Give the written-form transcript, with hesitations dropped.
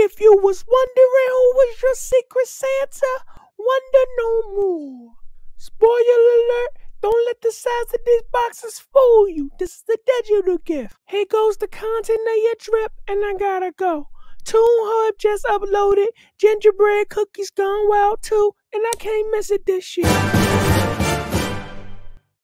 If you was wondering who was your secret Santa, wonder no more. Spoiler alert, don't let the size of these boxes fool you. This is the digital gift. Here goes the content of your drip, and I gotta go. Toon Hub just uploaded. Gingerbread cookies gone wild too, and I can't miss it this year.